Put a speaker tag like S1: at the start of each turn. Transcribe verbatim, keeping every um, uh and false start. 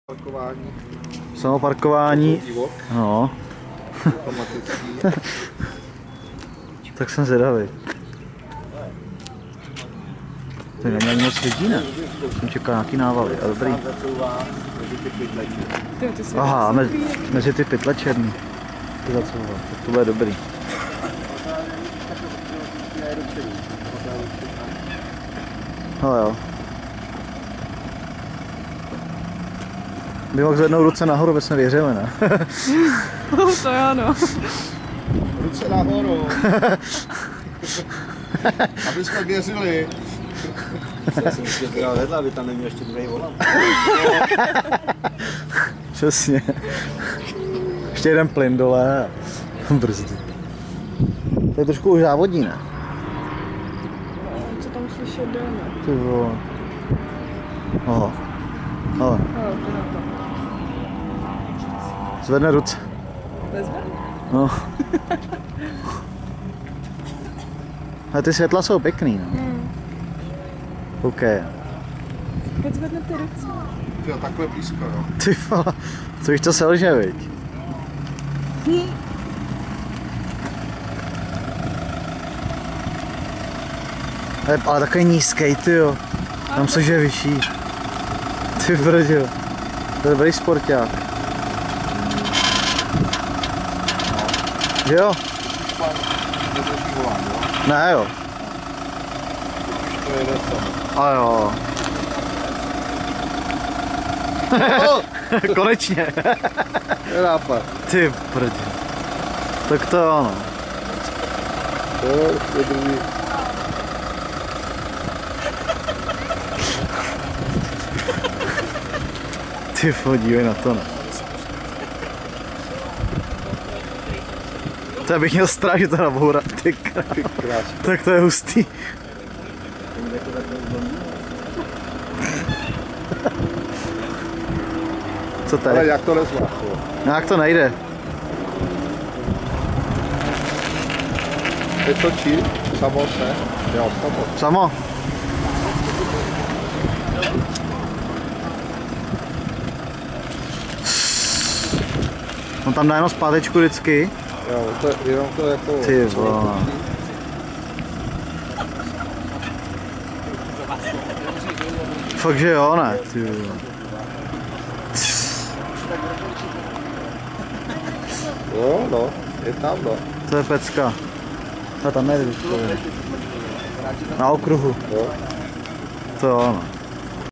S1: Parkování.
S2: Samoparkování. No. Tak jsem zvědavý. To není ani moc lidí, ne? Jsem čekal nějaký návaly, ale dobrý. Aha, mezi, mezi ty pytle černý. To zacouvá, tak to bude dobrý. Hele jo. By mohl zvednout ruce nahoru, by jsme věřili, ne?
S3: To jo, no.
S1: Ruce nahoru. Aby jsme věřili. Já jsem si dělal vedle, aby tam neměl ještě druhý volant.
S2: Přesně. Ještě jeden plyn dole a brzdy. To je trošku už závodní, ne?
S3: Co tam slyšet dáme?
S2: Ty vole. Oho. Ale. Zvedne ruce.
S3: Vezme?
S2: No. Ale ty světla jsou pěkný, no.
S3: Hmm.
S2: OK.
S3: Teď zvedne ty ruce.
S1: Ty jo, takhle blízko, jo.
S2: Ty vole, co víš, to selže, viď?
S3: Hm.
S2: Ale, ale takový nízkej, ty jo. Tam se že vyšší. Ty brďo. To je dobrý sporták. Jo? Ne jo. A jo. Konečně.
S1: Nenápad.
S2: Ty brďo. Tak to ano.
S1: To je druhý.
S2: Ty podívej na to, ne. To já bych měl strach, že to nabourat, ty krás. Tak to je hustý. Co to je?
S1: Ale jak to nezvláš?
S2: No jak to nejde?
S1: Je to čí? Samo se? Jo, samo.
S2: Samo? On tam dá jenom zpátečku vždycky.
S1: Jo, to je jenom to jako...
S2: Ty vole. Fakt, že jo, ne? Ty vole.
S1: Jo, no, je tam, no.
S2: To je pecka. To tam nejde, když to je. Na okruhu.
S1: Jo.
S2: To jo, no.